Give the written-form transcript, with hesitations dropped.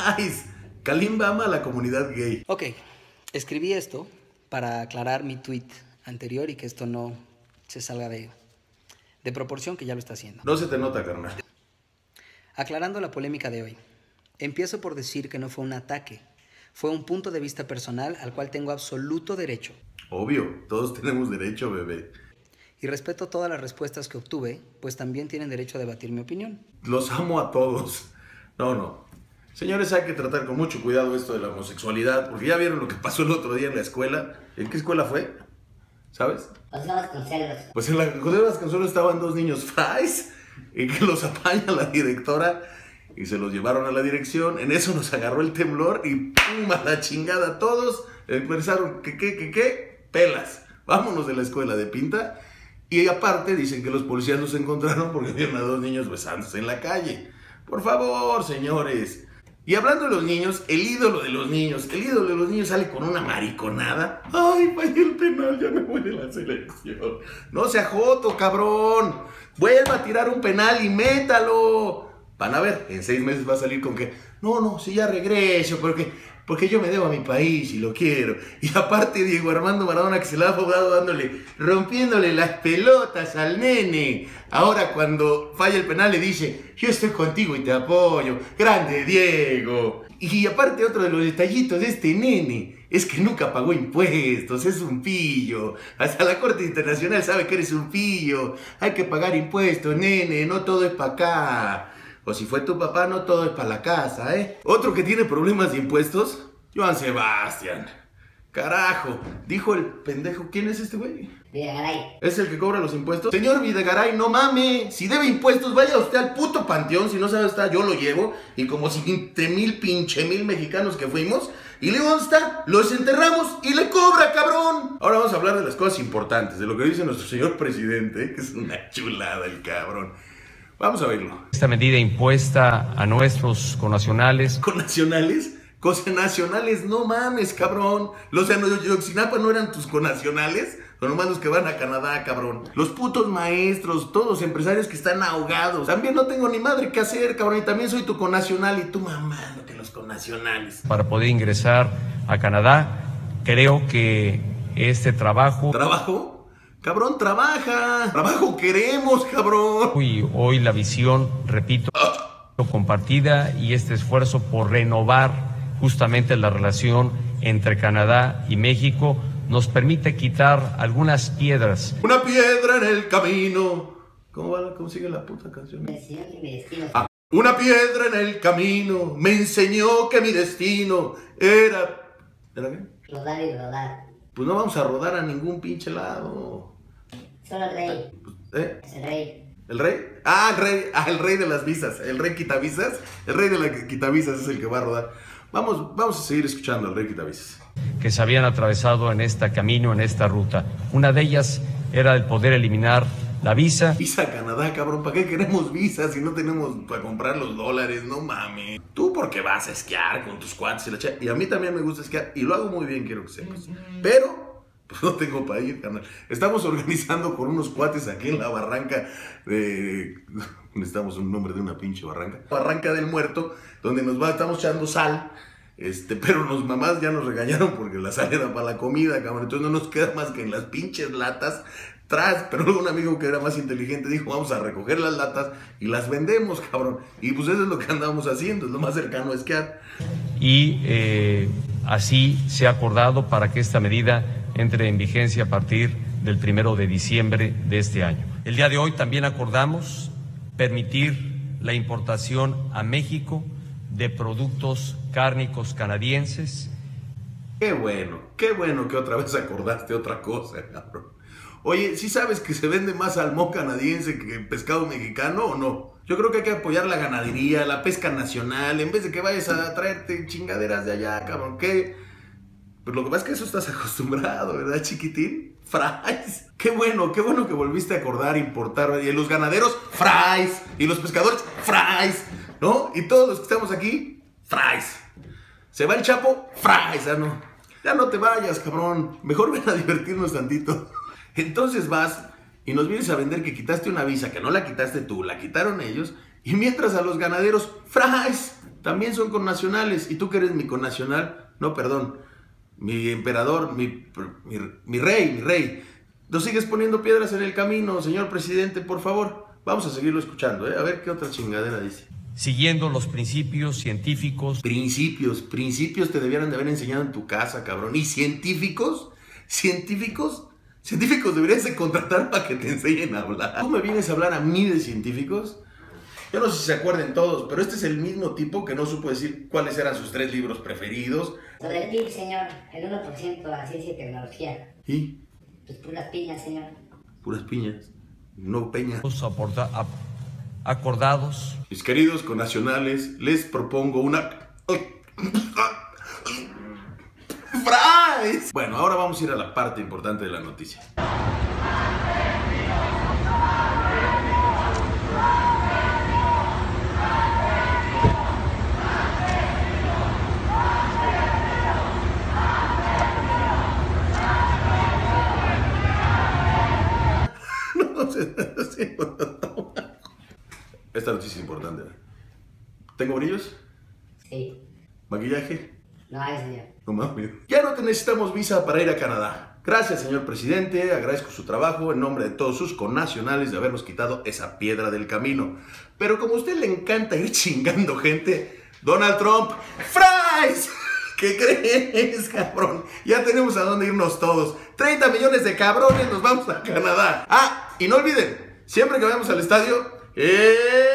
¡Fries! Kalimba ama a la comunidad gay. Ok, escribí esto para aclarar mi tweet anterior y que esto no se salga de proporción, que ya lo está haciendo. No se te nota, carnal. Aclarando la polémica de hoy, empiezo por decir que no fue un ataque, fue un punto de vista personal al cual tengo absoluto derecho. Obvio, todos tenemos derecho, bebé. Y respeto todas las respuestas que obtuve, pues también tienen derecho a debatir mi opinión. Los amo a todos. No. Señores, hay que tratar con mucho cuidado esto de la homosexualidad, porque ya vieron lo que pasó el otro día en la escuela. ¿En qué escuela fue? ¿Sabes? José Vasconcelos. Pues en la José Vasconcelos estaban dos niños Fries y que los apaña la directora y se los llevaron a la dirección. En eso nos agarró el temblor y ¡pum! A la chingada. Todos pensaron ¿qué? Pelas. Vámonos de la escuela de pinta. Y aparte dicen que los policías los encontraron porque vieron a dos niños besándose en la calle. Por favor, señores. Y hablando de los niños, el ídolo de los niños sale con una mariconada. Ay, fallé el penal, ya me voy de la selección. No sea joto, cabrón. Vuelva a tirar un penal y métalo. Van a ver, en 6 meses va a salir con que no, si ya regreso, porque yo me debo a mi país y lo quiero. Y aparte Diego Armando Maradona, que se la ha jugado rompiéndole las pelotas al nene. Ahora cuando falla el penal le dice, yo estoy contigo y te apoyo. Grande Diego. Y aparte otro de los detallitos de este nene es que nunca pagó impuestos, es un pillo. Hasta la Corte Internacional sabe que eres un pillo. Hay que pagar impuestos, nene, no todo es para acá. O si fue tu papá, no todo es para la casa, ¿eh? Otro que tiene problemas de impuestos, Joan Sebastián. Carajo, dijo el pendejo, ¿quién es este güey? Videgaray. ¿Es el que cobra los impuestos? Señor Videgaray, no mame, si debe impuestos, vaya usted al puto panteón, si no sabe dónde está, yo lo llevo, y como 20,000 mexicanos que fuimos, y le digo, ¿dónde está? Los enterramos y le cobra, cabrón. Ahora vamos a hablar de las cosas importantes, de lo que dice nuestro señor presidente, que es una chulada el cabrón. Vamos a verlo. Esta medida impuesta a nuestros connacionales. ¿Connacionales? Conacionales, no mames, cabrón. Los de Ayotzinapa no eran tus conacionales, son nomás los que van a Canadá, cabrón. Los putos maestros, todos los empresarios que están ahogados. También no tengo ni madre que hacer, cabrón, y también soy tu conacional y tú mamando que los conacionales. Para poder ingresar a Canadá, creo que este trabajo... ¿Trabajo? Cabrón, trabaja. Trabajo queremos, cabrón. Hoy la visión, repito, compartida y este esfuerzo por renovar justamente la relación entre Canadá y México nos permite quitar algunas piedras. Una piedra en el camino. ¿Cómo sigue la puta canción? Una piedra en el camino me enseñó que mi destino era... ¿Era qué? Rodar y rodar. Pues no vamos a rodar a ningún pinche lado. Solo el rey. ¿Eh? Es el rey. ¿El rey? El rey de las visas. El rey quitavisas. El rey de las quitavisas es el que va a rodar. Vamos a seguir escuchando al rey quitavisas. Que se habían atravesado en este camino, en esta ruta. Una de ellas era el poder eliminar la visa. Visa a Canadá, cabrón. ¿Para qué queremos visas si no tenemos para comprar los dólares? No mames. Tú porque vas a esquiar con tus cuates y la chica. Y a mí también me gusta esquiar. Y lo hago muy bien, quiero que sepas. Pero... pues no tengo para ir, carnal. Estamos organizando con unos cuates aquí en la barranca de... necesitamos un nombre de una pinche barranca. Barranca del Muerto, donde estamos echando sal. Pero los mamás ya nos regañaron porque la sal era para la comida, cabrón. Entonces no nos queda más que en las pinches latas tras. Pero luego un amigo que era más inteligente dijo, vamos a recoger las latas y las vendemos, cabrón. Y pues eso es lo que andamos haciendo, es lo más cercano a esquiar. Y así se ha acordado para que esta medida entre en vigencia a partir del 1 de diciembre de este año. El día de hoy también acordamos permitir la importación a México de productos cárnicos canadienses. Qué bueno que otra vez acordaste otra cosa, cabrón. Oye, ¿sí sabes que se vende más salmón canadiense que pescado mexicano o no? Yo creo que hay que apoyar la ganadería, la pesca nacional, en vez de que vayas a traerte chingaderas de allá, cabrón. ¿Qué? Pues lo que pasa es que eso estás acostumbrado, ¿verdad, chiquitín? Fries. Qué bueno que volviste a acordar, importar. Y los ganaderos, fries. Y los pescadores, fries. ¿No? Y todos los que estamos aquí, fries. Se va el Chapo, fries. Ya no te vayas, cabrón. Mejor ven a divertirnos tantito. Entonces vas y nos vienes a vender que quitaste una visa, que no la quitaste tú, la quitaron ellos. Y mientras a los ganaderos, fries. también son connacionales. Y tú que eres mi connacional, no, perdón, mi emperador, mi rey. No sigues poniendo piedras en el camino, señor presidente, por favor. Vamos a seguirlo escuchando, ¿eh? A ver qué otra chingadera dice. Siguiendo los principios científicos. Principios te debieran de haber enseñado en tu casa, cabrón. ¿Y científicos? ¿Científicos deberías de contratar para que te enseñen a hablar? ¿Tú me vienes a hablar a mí de científicos? Yo no sé si se acuerden todos, pero este es el mismo tipo que no supo decir cuáles eran sus 3 libros preferidos. Sobre el PIB, señor, el 1% a ciencia y tecnología. ¿Y? Pues puras piñas, señor. Puras piñas, no peña. Acordados. Mis queridos connacionales, les propongo una... ¡Fries! Bueno, ahora vamos a ir a la parte importante de la noticia. Esta noticia es importante. ¿Tengo brillos? Sí. ¿Maquillaje? No hay, señor. No mames. Ya no te necesitamos visa para ir a Canadá. Gracias, señor presidente. Agradezco su trabajo en nombre de todos sus connacionales de habernos quitado esa piedra del camino. Pero como a usted le encanta ir chingando gente, Donald Trump, ¡fries! ¿Qué crees, cabrón? Ya tenemos a dónde irnos todos. 30 millones de cabrones nos vamos a Canadá. Ah, y no olviden, siempre que vayamos al estadio,